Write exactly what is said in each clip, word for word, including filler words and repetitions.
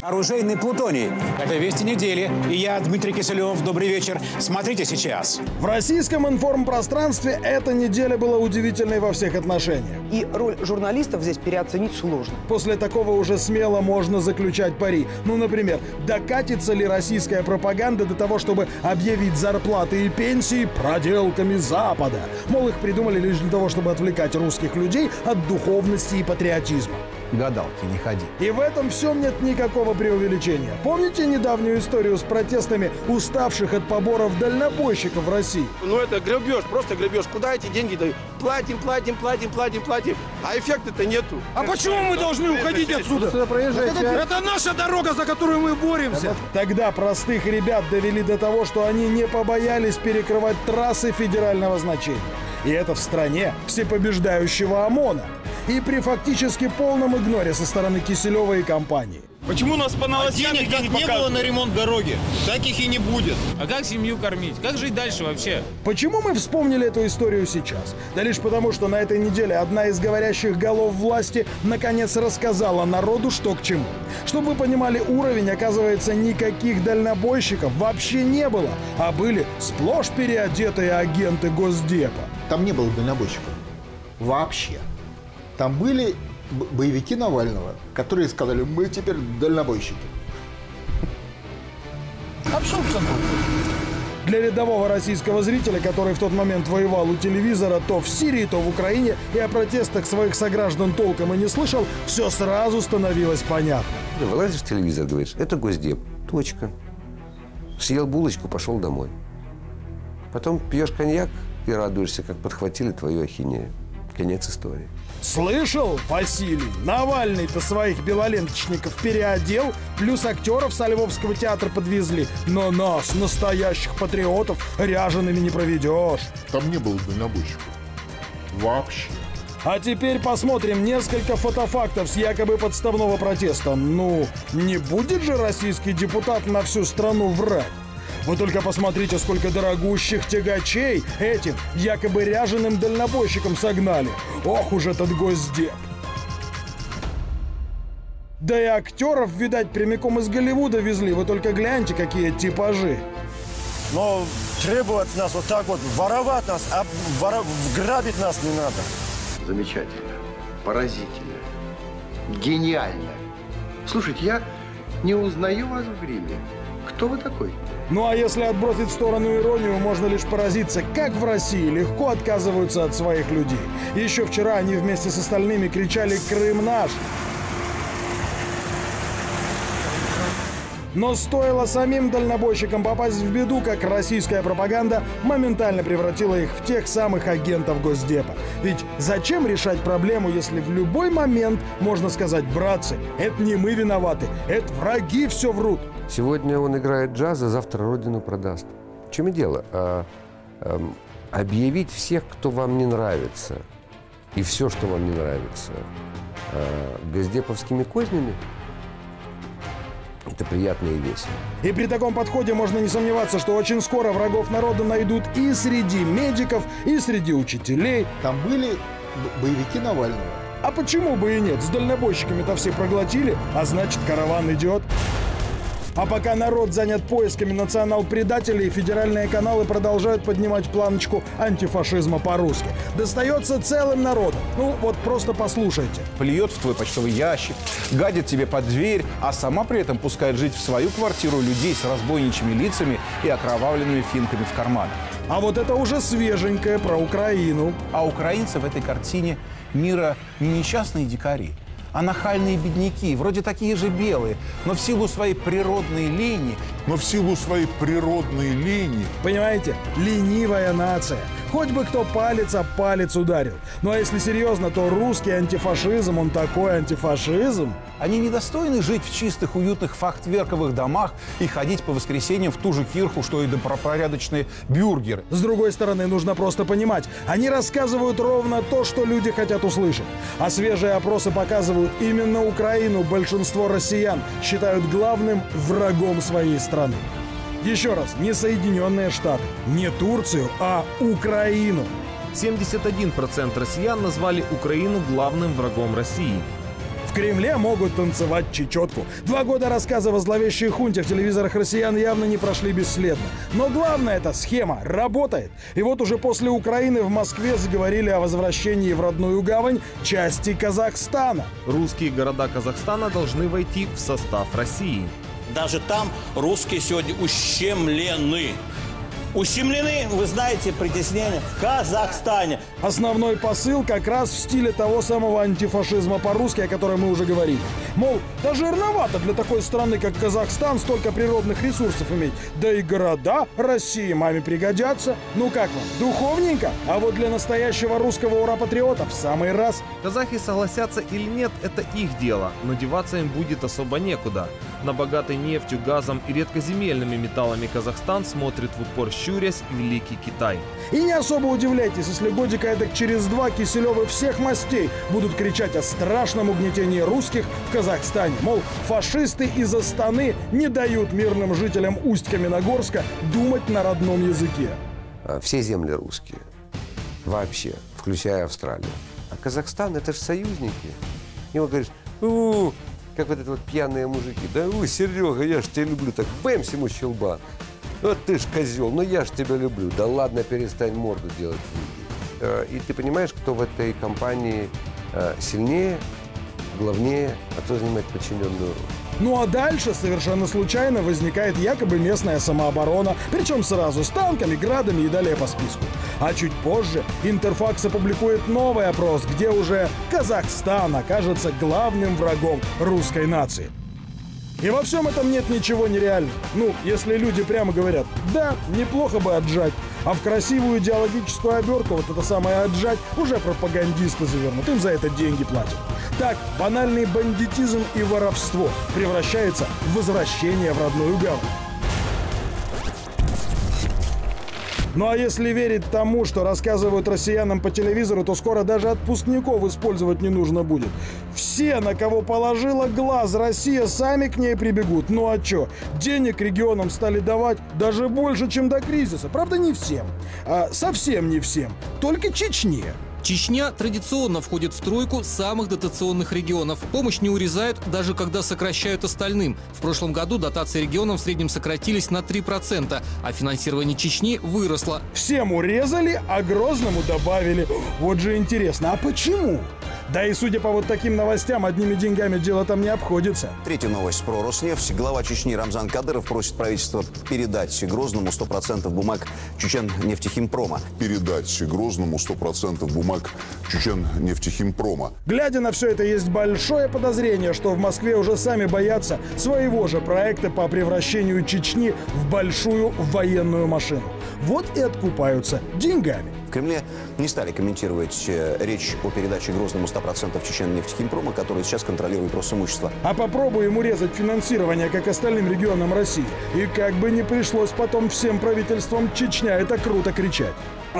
Оружейный плутоний. Это «Вести недели». И я, Дмитрий Киселев. Добрый вечер. Смотрите сейчас. В российском информпространстве эта неделя была удивительной во всех отношениях. И роль журналистов здесь переоценить сложно. После такого уже смело можно заключать пари. Ну, например, докатится ли российская пропаганда до того, чтобы объявить зарплаты и пенсии проделками Запада? Мол, их придумали лишь для того, чтобы отвлекать русских людей от духовности и патриотизма. Гадалки не ходи. И в этом всем нет никакого преувеличения. Помните недавнюю историю с протестами уставших от поборов дальнобойщиков в России? Ну это грабеж, просто грабеж. Куда эти деньги дают? Платим, платим, платим, платим, платим. А эффекта-то нету. А почему мы должны уходить отсюда? Это, это наша дорога, за которую мы боремся. Тогда простых ребят довели до того, что они не побоялись перекрывать трассы федерального значения. И это в стране всепобеждающего ОМОНа. И при фактически полном игноре со стороны Киселева и компании. Почему нас по новостям денег как не было на ремонт дороги, так их и не будет. А как семью кормить? Как жить дальше вообще? Почему мы вспомнили эту историю сейчас? Да лишь потому, что на этой неделе одна из говорящих голов власти наконец рассказала народу, что к чему. Чтобы вы понимали уровень, оказывается, никаких дальнобойщиков вообще не было, а были сплошь переодетые агенты Госдепа. Там не было дальнобойщиков. Вообще. Там были боевики Навального, которые сказали, мы теперь дальнобойщики. Абсолютно. Для рядового российского зрителя, который в тот момент воевал у телевизора то в Сирии, то в Украине, и о протестах своих сограждан толком и не слышал, все сразу становилось понятно. Ты вылазишь в телевизор, говоришь, это Госдеп. Точка. Съел булочку, пошел домой. Потом пьешь коньяк и радуешься, как подхватили твою ахинею. Конец истории. Слышал, Василий? Навальный-то своих белоленточников переодел, плюс актеров со Львовского театра подвезли. Но нас, настоящих патриотов, ряжеными не проведешь. Там не было дальнобойщиков. Вообще. А теперь посмотрим несколько фотофактов с якобы подставного протеста. Ну, не будет же российский депутат на всю страну врать? Вы только посмотрите, сколько дорогущих тягачей этим якобы ряженым дальнобойщикам согнали. Ох уж этот Госдеп. Да и актеров, видать, прямиком из Голливуда везли. Вы только гляньте, какие типажи. Но требовать нас вот так вот, воровать нас, а вора... грабить нас не надо. Замечательно, поразительно, гениально. Слушайте, я не узнаю вас в гриме. Кто вы такой? Ну а если отбросить в сторону иронию, можно лишь поразиться, как в России легко отказываются от своих людей. Еще вчера они вместе с остальными кричали «Крым наш!». Но стоило самим дальнобойщикам попасть в беду, как российская пропаганда моментально превратила их в тех самых агентов Госдепа. Ведь зачем решать проблему, если в любой момент можно сказать: братцы, это не мы виноваты, это враги все врут. Сегодня он играет джаз, а завтра родину продаст. В чем и дело? А, а, объявить всех, кто вам не нравится, и все, что вам не нравится, а, госдеповскими кознями, это приятно и весело. И при таком подходе можно не сомневаться, что очень скоро врагов народа найдут и среди медиков, и среди учителей. Там были боевики Навального. А почему бы и нет? С дальнобойщиками-то все проглотили, а значит, караван идет. А пока народ занят поисками национал-предателей, федеральные каналы продолжают поднимать планочку антифашизма по-русски. Достается целым народом. Ну, вот просто послушайте. Плюет в твой почтовый ящик, гадит тебе под дверь, а сама при этом пускает жить в свою квартиру людей с разбойничьими лицами и окровавленными финками в карманах. А вот это уже свеженькое про Украину. А украинцы в этой картине мира не несчастные дикари, а нахальные бедняки, вроде такие же белые, но в силу своей природной лени... Но в силу своей природной лени... Понимаете? Ленивая нация. Хоть бы кто палец об палец ударил. Ну а если серьезно, то русский антифашизм, он такой антифашизм. Они недостойны жить в чистых, уютных фахтверковых домах и ходить по воскресеньям в ту же кирху, что и добропорядочные бюргеры. С другой стороны, нужно просто понимать, они рассказывают ровно то, что люди хотят услышать. А свежие опросы показывают, именно Украину большинство россиян считают главным врагом своей страны. Еще раз, не Соединенные Штаты, не Турцию, а Украину. семьдесят один процент россиян назвали Украину главным врагом России. В Кремле могут танцевать чечетку. Два года рассказов о зловещей хунте в телевизорах россиян явно не прошли бесследно. Но главное, эта схема работает. И вот уже после Украины в Москве заговорили о возвращении в родную гавань части Казахстана. Русские города Казахстана должны войти в состав России. Даже там русские сегодня ущемлены. Ущемлены, вы знаете, притеснения в Казахстане. Основной посыл как раз в стиле того самого антифашизма по-русски, о котором мы уже говорили. Мол, да жирновато для такой страны, как Казахстан, столько природных ресурсов иметь. Да и города России маме пригодятся. Ну как вам, духовненько? А вот для настоящего русского ура-патриота в самый раз. Казахи согласятся или нет, это их дело, но деваться им будет особо некуда. На богатый нефтью, газом и редкоземельными металлами Казахстан смотрит в упор, щурясь, Великий Китай. И не особо удивляйтесь, если годика эдак через два Киселевы всех мастей будут кричать о страшном угнетении русских в Казахстане. Мол, фашисты из Астаны не дают мирным жителям Усть-Каменогорска думать на родном языке. Все земли русские. Вообще, включая Австралию. А Казахстан — это же союзники. И он говорит: у, как вот это вот пьяные мужики. Да, у, Серега, я ж тебя люблю. Так, бэмс ему щелба. Вот ты ж козел, ну я ж тебя люблю. Да ладно, перестань морду делать. И ты понимаешь, кто в этой компании сильнее, главнее, а кто занимает подчиненную роль. Ну а дальше совершенно случайно возникает якобы местная самооборона, причем сразу с танками, градами и далее по списку. А чуть позже Интерфакс опубликует новый опрос, где уже Казахстан окажется главным врагом русской нации. И во всем этом нет ничего нереального. Ну, если люди прямо говорят: да, неплохо бы отжать, а в красивую идеологическую обертку вот это самое отжать уже пропагандисты завернут, им за это деньги платят. Так, банальный бандитизм и воровство превращается в возвращение в родную гавань. Ну а если верить тому, что рассказывают россиянам по телевизору, то скоро даже отпускников использовать не нужно будет. Все, на кого положила глаз Россия, сами к ней прибегут. Ну а чё? Денег регионам стали давать даже больше, чем до кризиса. Правда, не всем. А совсем не всем. Только Чечне. Чечня традиционно входит в тройку самых дотационных регионов. Помощь не урезают, даже когда сокращают остальным. В прошлом году дотации регионам в среднем сократились на три процента, а финансирование Чечни выросло. Всем урезали, а Грозному добавили. Вот же интересно, а почему? Да и судя по вот таким новостям, одними деньгами дело там не обходится. Третья новость про Роснефть. Глава Чечни Рамзан Кадыров просит правительство передать Грозному сто процентов бумаг Чечен-нефтехимпрома. Передать Грозному сто процентов бумаг Чечен-нефтехимпрома. Глядя на все это, есть большое подозрение, что в Москве уже сами боятся своего же проекта по превращению Чечни в большую военную машину. Вот и откупаются деньгами. В Кремле не стали комментировать э, речь о передаче Грозному ста процентов Чечен-нефтехимпрома, который сейчас контролирует Росимущество. А попробуем урезать финансирование, как остальным регионам России. И как бы не пришлось потом всем правительствам Чечня это круто кричать.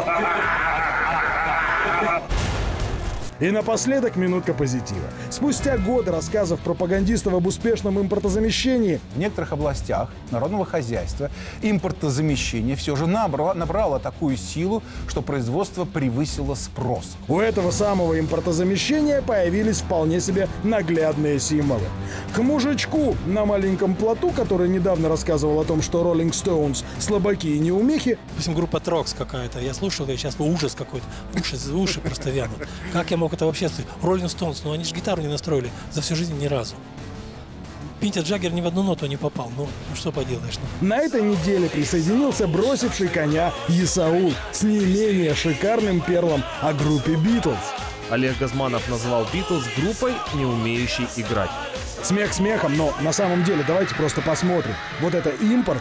И напоследок минутка позитива. Спустя годы рассказов пропагандистов об успешном импортозамещении, в некоторых областях народного хозяйства импортозамещение все же набрало, набрало такую силу, что производство превысило спрос. У этого самого импортозамещения появились вполне себе наглядные символы. К мужичку на маленьком плоту, который недавно рассказывал о том, что Rolling Stones слабаки и неумехи. Допустим, группа Трокс какая-то. Я слушал ее сейчас, ну, ужас какой-то. Уши, уши просто вянут. Как я мог это вообще слышать? Rolling Stones, ну они же гитару не настроили за всю жизнь ни разу. Пинтер Джаггер ни в одну ноту не попал. Ну, ну что поделаешь? Ну. На этой неделе присоединился бросивший коня Исаул с не менее шикарным перлом о группе Битлз. Олег Газманов назвал Битлз группой, не умеющей играть. Смех смехом, но на самом деле давайте просто посмотрим. Вот это импорт.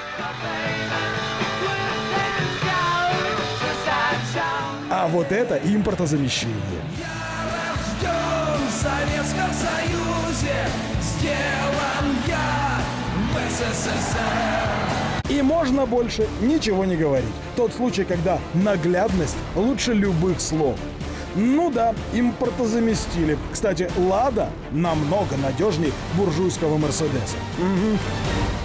А вот это импортозамещение. В Советском Союзе сделан я в СССР. И можно больше ничего не говорить. Тот случай, когда наглядность лучше любых слов. Ну да, импортозаместили. Кстати, «Лада» намного надежней буржуйского «Мерседеса». Угу.